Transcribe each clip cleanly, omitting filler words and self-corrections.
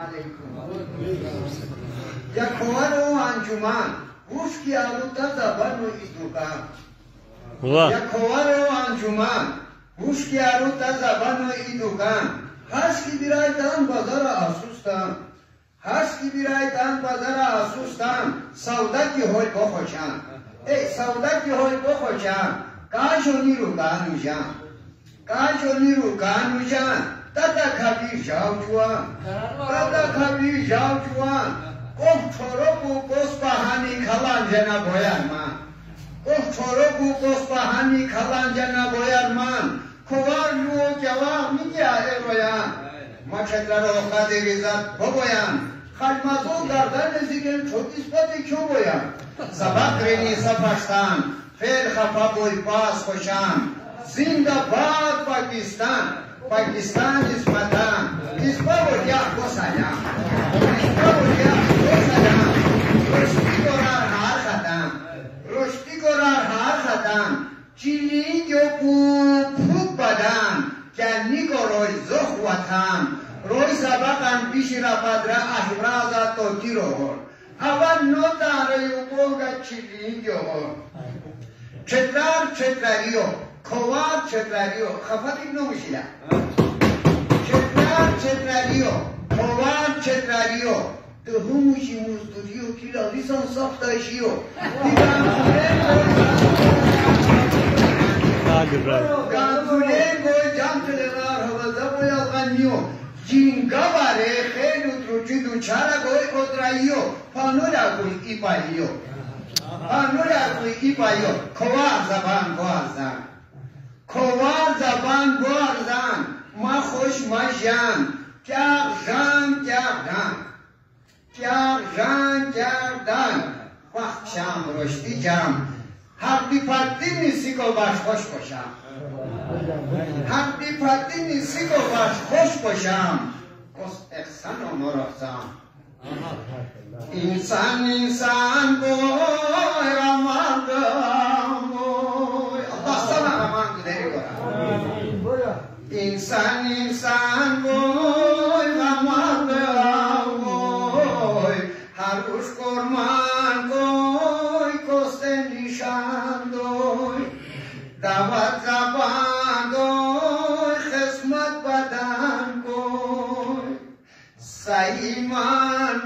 یکوان و انجمن گوش کی آلوتا زبان و ایدوگان یکوان و انجمن گوش کی آلوتا زبان و ایدوگان هست کی بیرایتان بازار آسوستان هست کی بیرایتان بازار آسوستان سودا کی های بخوشن ای سودا کی های بخوشن کاشونی رو گانوشن کاشونی رو گانوشن تاتا کبیر جاو جوان تاتا کبیر جاو جوان گفت چورو گوست بهانی کلان جنا بایر من گفت چورو گوست بهانی کلان جنا بایر من کوار یو جوان میگه رویان ما چطور رو خدی ریزد بباین خلمازو گردن زیگل چوکیس پتی کیو باین سبق رینی سفشتن فیل خفا بوی پاس خوشم زنده باد پاکستان پاکستان اسمتان اسما وریا گوسایم اسما وریا گوسایم رشتی گرار هار خدم رشتی گرار هار خدم چیلی جو پوک بدن کنی کو روی زخ وطن روی سبقم پیشی را پدر احرازا توتی رو هر اول نو داره بوگا چیلی جو چتر چتریو کوار چتریو خفتی نمیشیده چتر چتریو کوار چتریو تو هموشی مزدوریو کلا لیسان ساختایشیو گانزوله گوی جام تلنار حوضا باید غنیو جینگا باره خیلی اتروچی دوچارا گوی ادرائیو پانولا گوی ایپاییو پانولا گوی ایپاییو کوار زبان بازن کوار زبان بازن ما خوش ماشم کیاق جان کردن وقت شام رشدی جام حقی پتی نیستی که باش خوش باشم حقی پتی نیستی که باش خوش باشم کس احسان و مرخصم انسان بوی رمان بوی داستان رمان داری گرم انسان بوی رمان بوی هر روش کرمان کوی کست نشان دوی دعوت زبان دوی خسمت بدن کوی سایمان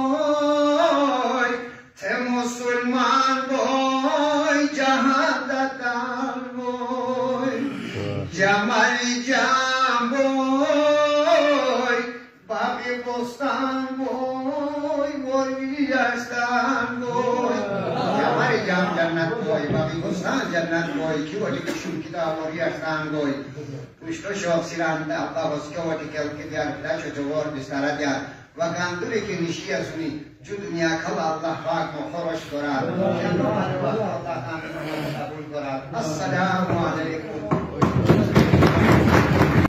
بوی ته مسلمان بوی جهان دادن بوی جمالی جام بوی بابی بستان بوی ولی استان بوی جمالی جام جنت بوی بابی بستان جنت بوی کی ولی کشون کتاب ولی استان بوی پشتو شوق سیران آقا واسکه ولی که دیار کلاش جوار بستر دیار و گندوری که نشی ازونی جو دنیا کل الله پاک مخورش کرد. الله قبول کرد. السلام علیکم.